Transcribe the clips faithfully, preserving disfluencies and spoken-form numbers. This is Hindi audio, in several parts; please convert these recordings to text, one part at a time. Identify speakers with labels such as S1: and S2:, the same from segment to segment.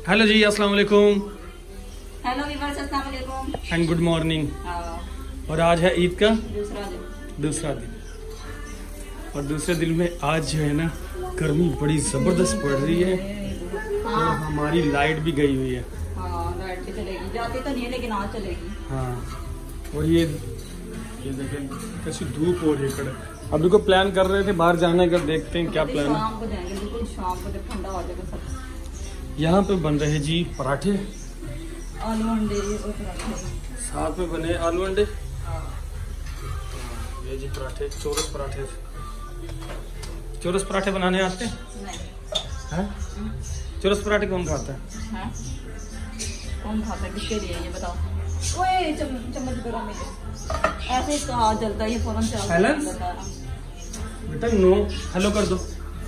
S1: हेलो जी, अस्सलाम वालेकुम।
S2: हेलो वीवर्स, अस्सलाम वालेकुम
S1: एंड गुड मॉर्निंग। और आज है ईद का
S2: दूसरा दिन
S1: दूसरा दिन और दूसरे दिन में आज जो है ना गर्मी बड़ी जबरदस्त पड़ रही है।
S2: हाँ।
S1: और हमारी लाइट भी गई हुई है।
S2: हाँ, लाइट भी चलेगी, जाती तो नहीं है लेकिन आज चलेगी।
S1: हाँ, और ये ये देखें कैसी धूप हो रही है कड़क। अभी को प्लान कर रहे थे बाहर जाने का, देखते हैं क्या प्लान है।
S2: शाम को जाएंगे, बिल्कुल शाम को जब ठंडा हो जाएगा सब।
S1: यहाँ पे बन रहे जी पराठे,
S2: आलू अंडे और पराठे।
S1: साथ में बने आलू अंडे। ये जी पराठे, चौरस पराठे। चौरस पराठे बनाने आते हैं?
S2: नहीं।
S1: चौरस पराठे कौन खाता है?
S2: हाँ? कौन खाता है, किसके लिए ये बताओ। ओए चम, चम्मच करो मेरे, ऐसे इसका हाथ जलता है, ये फौरन से
S1: बेटा नो हेलो कर दो।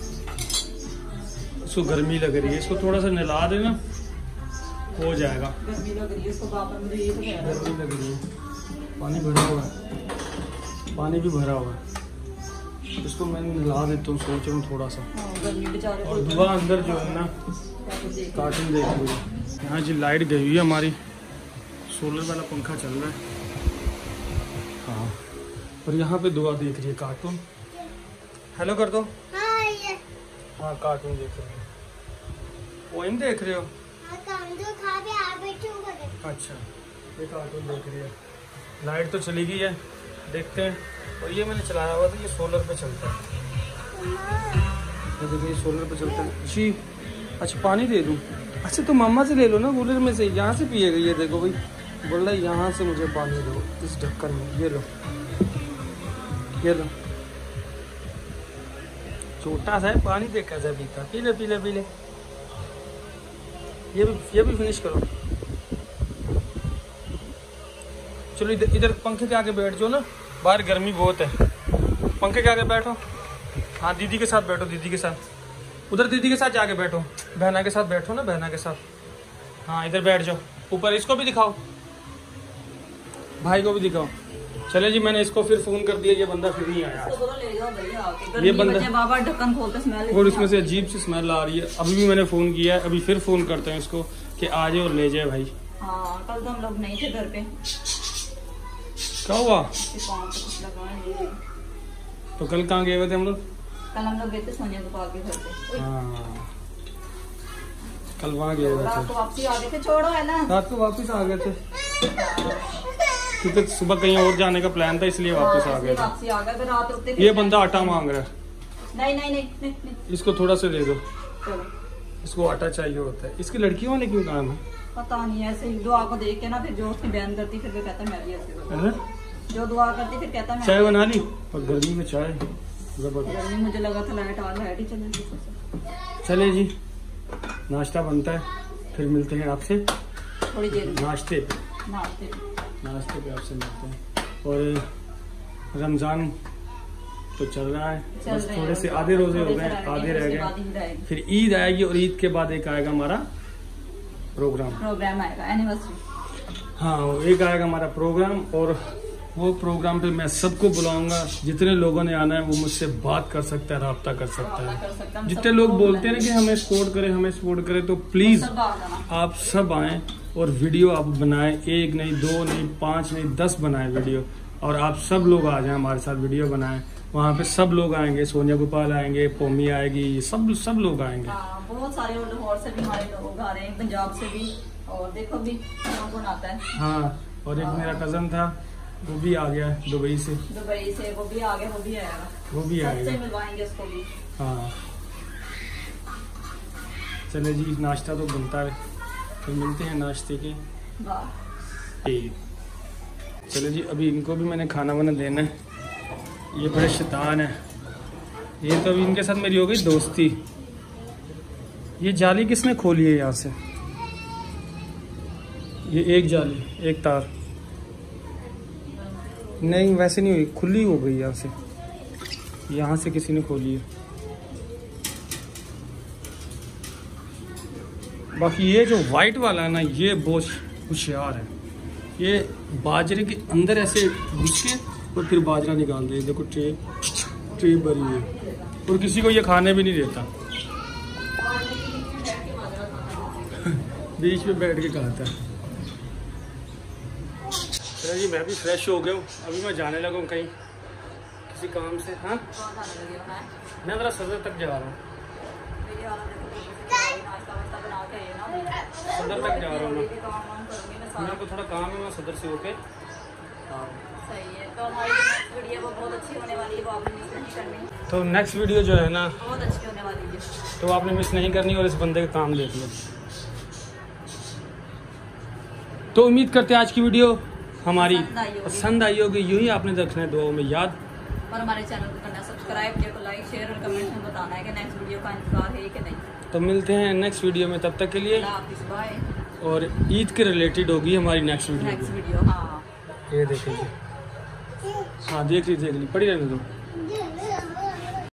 S1: इसको गर्मी लग रही है, इसको थोड़ा सा नहला देना हो जाएगा।
S2: गर्मी लग रही है इसको, पापा मुझे ये तो कह रहा है।
S1: गर्मी लग रही है, पानी भरा हुआ है, पानी भी भरा हुआ है। इसको मैं नहला देता हूँ, सोच रहा हूँ थोड़ा सा।
S2: हाँ, गर्मी बेचारे।
S1: और दुआ अंदर जो है ना कार्टून देख रही है। यहाँ जी लाइट गई हुई है हमारी, सोलर वाला पंखा चल रहा है। हाँ, और यहाँ पे दुआ देख रही है कार्टून। हेलो कर दो। हाँ, कार्टून देख रहे हो, पोएम देख रहे हो? अच्छा, ये कार्टून देख रही है। लाइट तो चली गई है, देखते हैं। और ये मैंने चलाया हुआ था, ये सोलर पे चलता है। ये देखिए, ये सोलर पे चलता है जी। अच्छा, पानी दे दूँ? अच्छा, तो मम्मा से ले लो ना, कूलर में से। यहाँ से पिएगा ये, देखो भाई बोल रहा है यहाँ से मुझे पानी दो इस ढक्कन में। ये लो, ये लो। छोटा सा है, पानी देख कैसा पीता। पी ले पी ले पी ले। ये भी ये भी फिनिश करो। चलो इधर इधर पंखे के आगे बैठ जाओ ना, बाहर गर्मी बहुत है। पंखे के आगे बैठो। हाँ, दीदी के साथ बैठो, दीदी के साथ। उधर दीदी के साथ जाके बैठो, बहना के साथ बैठो ना, बहना के साथ। हाँ, इधर बैठ जाओ। ऊपर इसको भी दिखाओ, भाई को भी दिखाओ। चले जी, मैंने इसको फिर फोन कर दिया, ये बंदा फिर नहीं आया। ये बंदा
S2: बाबा ढक्कन खोलते स्मेल,
S1: और इसमें से अजीब सी स्मेल आ रही है। अभी भी मैंने फोन किया है, अभी फिर फोन करते हैं इसको कि आ जाए और ले जाए भाई।
S2: हाँ, कल तो हम लोग नहीं थे घर पे।
S1: क्या हुआ?
S2: तो,
S1: तो कल कहाँ गए हुए थे हम लोग?
S2: कल हम लोग गए थे सोनिया गोपाल के घर पे।
S1: हाँ, कल वहाँ गए हुए
S2: रात
S1: थे।
S2: को वापसी आ गए थे, छोड़ो है ना।
S1: रात को वापस आ गए थे क्योंकि सुबह कहीं और जाने का प्लान था, इसलिए वापस आ गए
S2: वापसी आ गए थे। रात रुकते थे।
S1: ये बंदा आटा मांग रहा है।
S2: नहीं नहीं नहीं, नहीं, नहीं।
S1: इसको थोड़ा सा दे दो,
S2: चलो।
S1: इसको आटा चाहिए होता है। इसकी लड़कियों वाले क्यों काम है?
S2: पता नहीं, ऐसे ही दुआ को देख के ना, फिर जो उसकी बहन करती फिर वो कहता है मैं भी ऐसे करूं। जो दुआ करती फिर कहता मैं।
S1: चाय बना ली? और गर्मी में चाय जबरदस्त।
S2: गर्मी मुझे लगा था लाइट आ लाइट ही चले गई।
S1: चले जी, नाश्ता बनता है, फिर मिलते हैं आपसे
S2: थोड़ी देर में।
S1: नाश्ते पे
S2: नाश्ते
S1: नाश्ते पे आपसे मिलते हैं। और रमजान तो चल रहा है, बस थोड़े से आधे रोजे हो गए, आधे रह गए। फिर ईद आएगी और ईद के बाद एक आएगा हमारा प्रोग्राम
S2: प्रोग्राम आएगा, एनिवर्सरी।
S1: हाँ, एक आएगा हमारा प्रोग्राम। और वो प्रोग्राम पे मैं सबको बुलाऊंगा। जितने लोगों ने आना है वो मुझसे बात कर सकता है, राब्ता कर सकता है। जितने लोग बोलते हैं ना कि हमें सपोर्ट करें, हमें सपोर्ट करें, तो प्लीज आप सब आएं और वीडियो आप बनाएं। एक नहीं, दो नहीं, पांच नहीं, दस बनाएं वीडियो। और आप सब लोग आ जाएं, हमारे साथ वीडियो बनाएं। वहाँ पे सब लोग आएंगे, सोनिया गोपाल आएंगे, पोमी आएगी, सब सब लोग आएंगे।
S2: हाँ, बहुत सारे लाहौर से भी हमारे लोग आ रहे हैं, पंजाब से भी। और देखो भी कौन आता है।
S1: हाँ, और एक मेरा कजन था, वो भी आ गया दुबई से।
S2: दुबई से वो भी आ गया, वो भी आएगा।
S1: वो भी आएगा,
S2: मिलवाएंगे उसको भी।
S1: हाँ, चले जी, नाश्ता तो बनता है, फिर मिलते हैं नाश्ते के। चलो जी, अभी इनको भी मैंने खाना वाना देना है। ये बड़े शैतान है। ये तो अभी इनके साथ मेरी हो गई दोस्ती। ये जाली किसने खोली है यहाँ से? ये एक जाली, एक तार नहीं, वैसे नहीं हुई, खुली हो गई यहाँ से। यहाँ से किसी ने खोली है। बाकी ये जो वाइट वाला है ना, ये बहुत होशियार है। ये बाजरे के अंदर ऐसे घुस के और फिर बाजरा निकाल दे। देखो ट्रे ट्रे भरी है, और किसी को ये खाने भी नहीं देता। बीच में बैठ के कहा था। चलो जी मैं भी फ्रेश हो गया हूँ, अभी मैं जाने लगा हूँ कहीं किसी काम से। हाँ मैं ज़रा सदर तक जा रहा हूँ, सदर तक जा रहा हूँ मैं, मेरे को थोड़ा काम है, मैं सदर से होके।
S2: सही है, तो हमारी नेक्स्ट वीडियो वो बहुत अच्छी होने वाली है, वो आपने मिस नहीं करनी।
S1: तो नेक्स्ट वीडियो जो है ना
S2: बहुत अच्छी होने वाली है,
S1: तो आपने मिस नहीं करनी और इस बंदे का काम देख लो। तो उम्मीद करते हैं आज की वीडियो हमारी पसंद आई होगी, यूं ही आपने रखना है दुआओं में याद,
S2: और हमारे चैनल को करना सब्सक्राइब, वीडियो को लाइक शेयर और कमेंट में बताना है कि नेक्स्ट वीडियो का इंतजार है कि नहीं।
S1: तो मिलते हैं नेक्स्ट वीडियो में, तब तक के लिए
S2: बाय।
S1: और ईद के रिलेटेड होगी हमारी नेक्स्ट वीडियो।
S2: नेक्स्ट वीडियो हाँ
S1: ये देखिए, हाँ देख ली देख ली पड़ी रहने दो।